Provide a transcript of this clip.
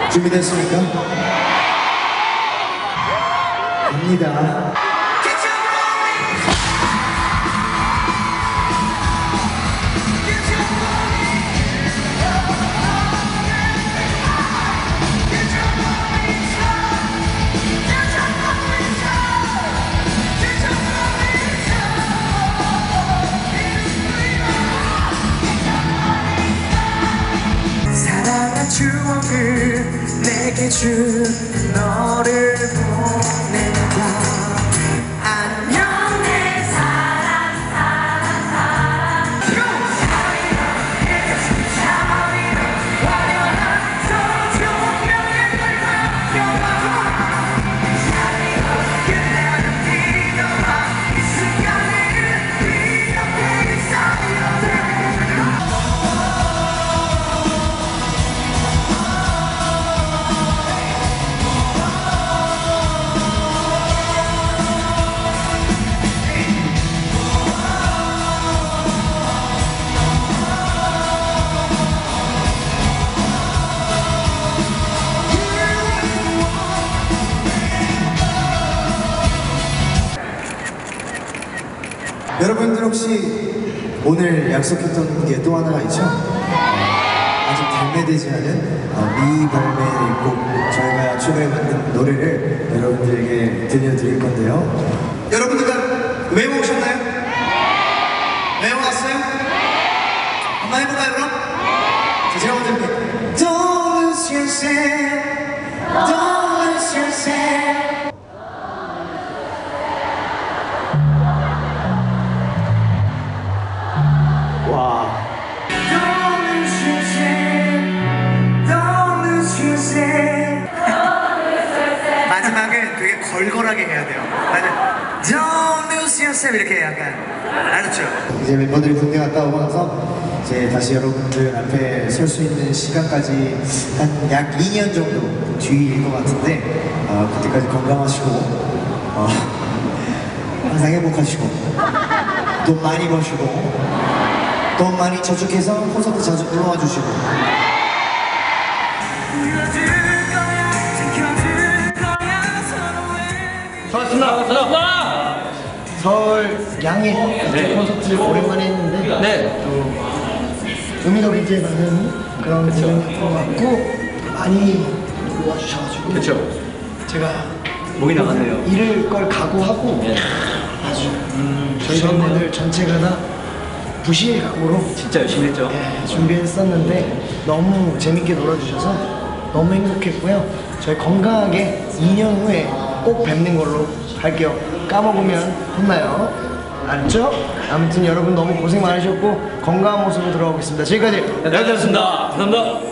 준비됐습니까? 갑니다. 추억을 내게 준 너를 보낸다. 안녕 내 사랑 샤머리로 화려한 저 조명을 맡겨봐. 샤리로 끝나는 피로와 이 순간을 위협해 있어요. 여러분들 혹시 오늘 약속했던 게 또 하나가 있죠? 아직 발매되지 않은 미발매곡 저희가 최근에 만든 노래를 여러분들에게 들려드릴 건데요. 여러분들 다 외워오셨나요? 외워왔어요? 한번 해볼까요 그럼? 자, 제가 먼저 해볼게요. Don't lose yourself, don't lose yourself. 와. Don't lose yourself, don't lose yourself. 마지막은 되게 걸걸하게 해야 돼요. 맞아. Don't lose yourself 이렇게 약간 알았죠? 이제 멤버들이 군대 갔다 오고 나서 이제 다시 여러분들 앞에 설 수 있는 시간까지 한 약 2년 정도 뒤일 것 같은데 그때까지 건강하시고 항상 행복하시고 돈 많이 버시고 돈 많이 저축해서 콘서트 자주 놀러와 주시고 반갑습니다. 서울 양해 콘서트 오랜만에 했는데 네. 또 의미가 굉장히 많은 그런 공연이었던 것 같고 많이 놀러와 주셔가지고 그렇죠. 제가 목이 나갔네요. 잃을 걸 각오하고 아주 저희 멤버들 전체가 다 부실 각오로 진짜 열심히 했죠. 준비했었는데 너무 재밌게 놀아주셔서 너무 행복했고요. 저희 건강하게 2년 후에 꼭 뵙는 걸로 할게요. 까먹으면 혼나요. 알았죠? 아무튼 여러분 너무 고생 많으셨고 건강한 모습으로 돌아오겠습니다. 지금까지 여기까지였습니다. 감사합니다.